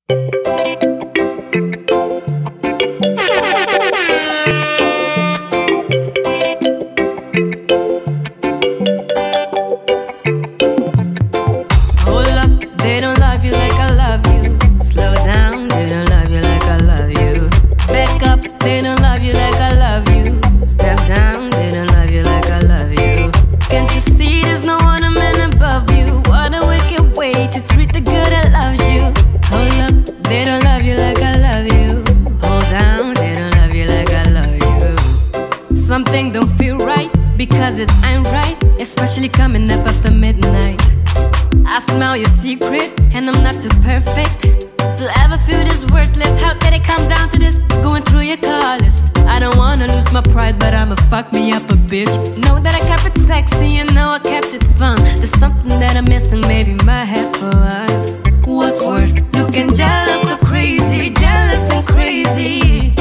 Something don't feel right because it ain't right, especially coming up after midnight. I smell your secret and I'm not too perfect to ever feel this worthless. How can it come down to this? Going through your call list. I don't wanna lose my pride, but I'ma fuck me up a bitch. Know that I kept it sexy and know I kept it fun. There's something that I'm missing, maybe my head for a while. What's worse, looking jealous or crazy, jealous and crazy,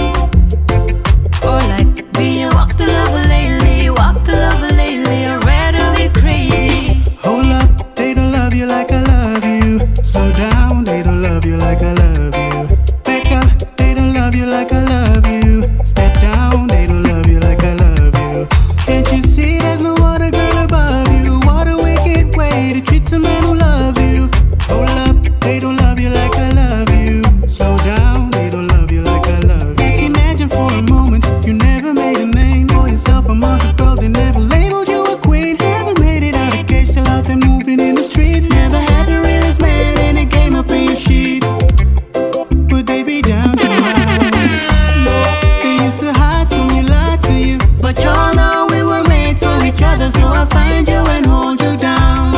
or like being walked all over lately, walked all over lately. I'd rather be crazy. Hold up, they don't love you like I love you. Slow down, they don't love you like I love you. Back up, they don't love you like I love you. Step down, they don't love you like I love you. Can't you see there's no other girl above you? What a wicked way to treat a man who loves you. Hold up, they don't love you like I love you. Slow down, they don't love you like I love you. Let's imagine for a moment you never made a name for yourself amongst the girls. They never labeled you a queen. Haven't made it out of cage, still out there moving in the streets. Never had the realest man in the game up in your sheets. Would they be down to ride? No, they used to hide from you, lie to you, but y'all know we were made for each other. So I'll find you and hold you down.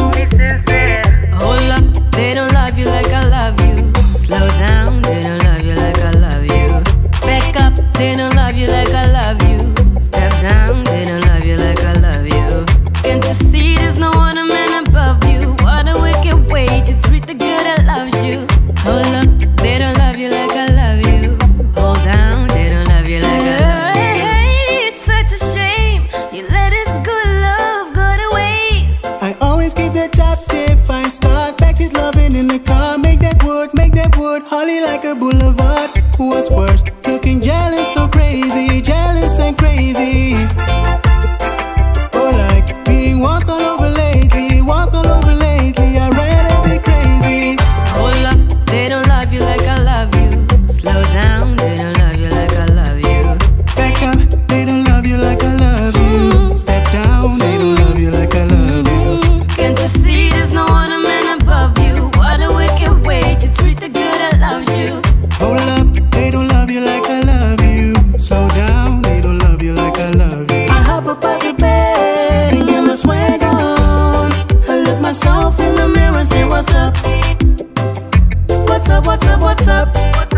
Hold up, they don't love you like I love you. Slow down, they don't love you like I love you. Back up, they don't love you like I love you. Step down, they don't love you like I love you. Can't you see there's no other man above you? What a wicked way to treat the girl that loves you. Hold up, they don't love you like I love you. Hold down, they don't love you like I love you. Hey, it's such a shame you let this good love go to waste. I always keep the top tip, 5-star. Practice loving in the car. Make that wood holly like a boulevard. What's worse, looking jealous so crazy, jealous and crazy, or like being walked all over lately, walked all over lately. I'd rather be crazy. Hold up, they don't love you like I love you. Slow down, they don't love you like I love you. Back up, they don't love you like I love you. Step down, they don't love you like I love you. Can't you see there's no other man above you? What a wicked way to treat the girl that loves you. Hold up, they don't love you like I love you. Slow down, they don't love you like I love you. I hop up out the bed and get my swag on. I look myself in the mirror and say what's up? What's up, what's up, what's up?